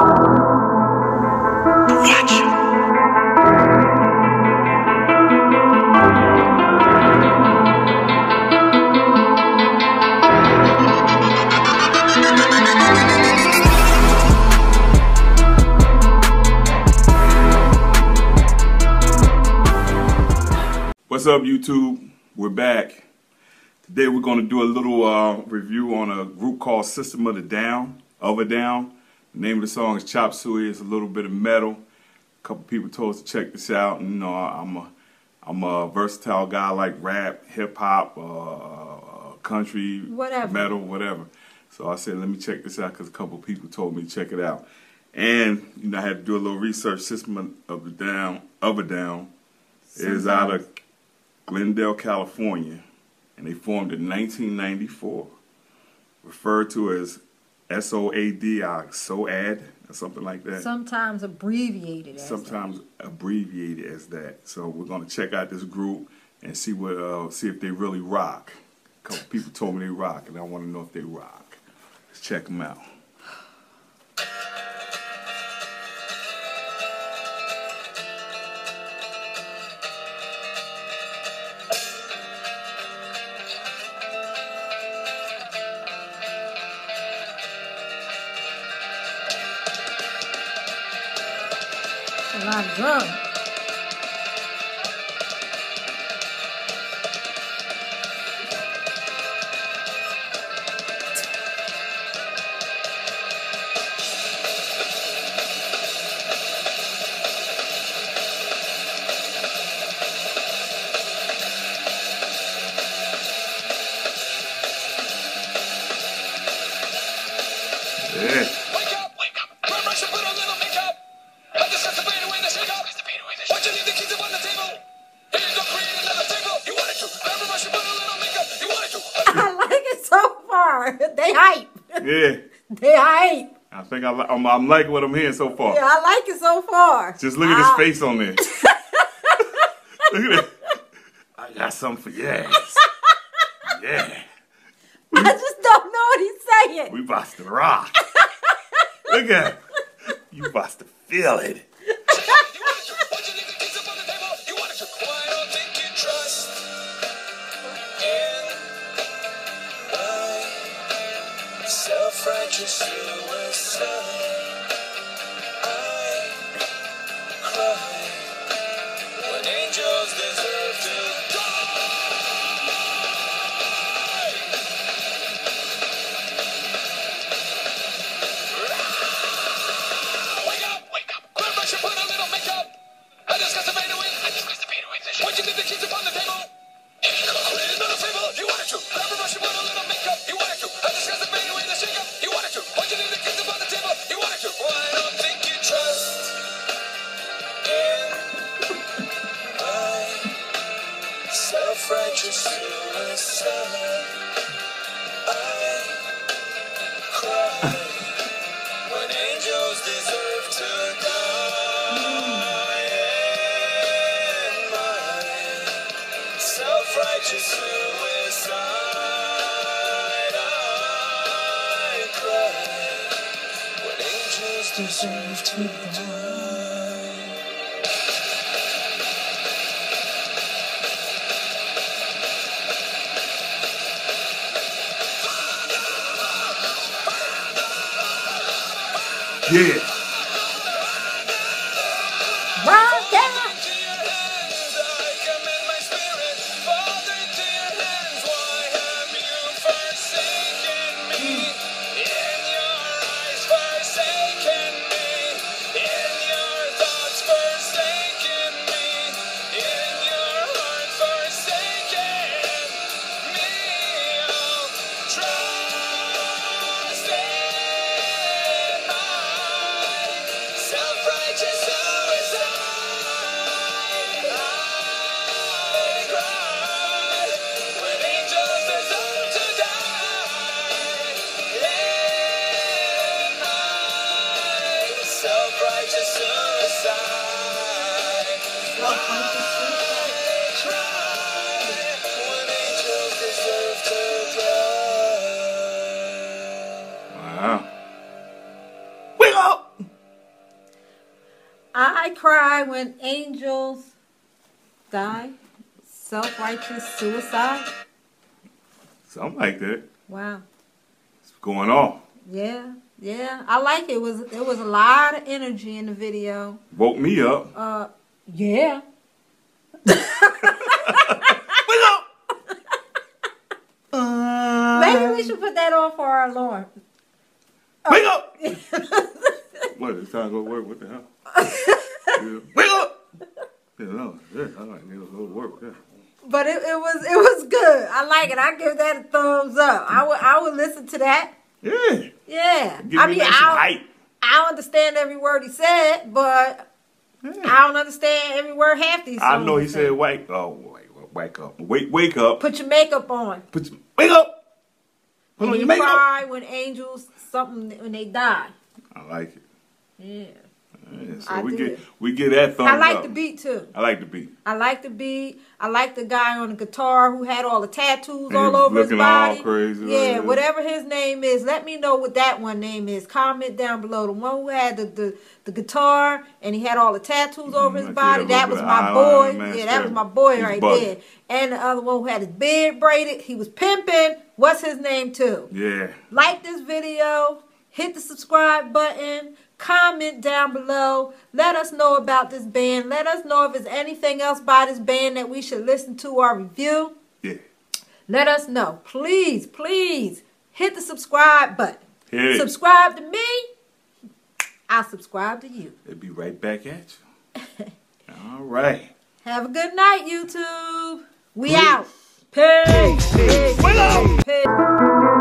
What's up, YouTube? We're back. Today we're going to do a little review on a group called System of a Down. The name of the song is Chop Suey. It's a little bit of metal. A couple people told us to check this out. And, you know, I'm a versatile guy, like rap, hip hop, country, metal, whatever. So I said, let me check this out because a couple people told me to check it out. And you know, I had to do a little research. System of a Down is out of Glendale, California, and they formed in 1994, referred to as SOAD, SOAD, or something like that. Sometimes abbreviated as that. So we're going to check out this group and see if they really rock. A couple people told me they rock, and I want to know if they rock. Let's check them out. A lot of drums. Yeah. They hype. Yeah. They hype. I think I'm liking what I'm hearing so far. Yeah, I like it so far. Just look at his face on there. Look at it. I got something for you. Yeah. I just don't know what he's saying. We about to rock. Look at it. You about to feel it. Self-righteous suicide. I cry when angels deserve to die. Wake up. Grab brush and put a little makeup. I discuss the pain away. What you leave the keys upon the table? Create another fable. You wanted to. Grab a brush and put a little makeup. You wanted to. I discuss the pain away. You wanted to. Why'd you leave the kids upon the table? You wanted to. Well, I don't think you trust in my self-righteous suicide. I cry when angels deserve to die. In my self-righteous suicide. Deserve to die. Yeah. Self-righteous suicide. When angels deserve to die. Wow. Wake up! I cry when angels die. Self-righteous suicide. Something like that. Wow. What's going on? Yeah. I like it. It was a lot of energy in the video. Woke me up. Yeah. Maybe we should put that on for our alarm. Wake up! What? It's time to go to work. What the hell? Yeah. Wake up! Yeah, no, yeah, I like to go to work. Yeah. But it was good. I like it. I give that a thumbs up. I would listen to that. Yeah. Yeah. Give me that hype. I don't understand every word he said, but I don't understand every word half these songs. I know he said wake. Oh, wake up. Wake up. Put your makeup on. Wake up. Put And on you your makeup. cry when angels when they die. I like it. Yeah. Yeah, so I we do. get that thumbs I like up. the beat too. I like the beat. I like the beat. I like the guy on the guitar who had all the tattoos And all over his looking body. all crazy. Yeah, whatever his name is. Let me know what that one name is. Comment down below. The one who had the guitar and he had all the tattoos over his body. That was my boy. Yeah, that was my boy right there. And the other one who had his beard braided. He was pimping. What's his name too? Yeah. Like this video. Hit the subscribe button. Comment down below. Let us know about this band. Let us know if there's anything else by this band that we should listen to or review. Yeah. Let us know. Please, please hit the subscribe button. Hit it. Subscribe to me. I'll subscribe to you. It'll be right back at you. All right. Have a good night, YouTube. We out. Peace. Peace. Wake up. Peace.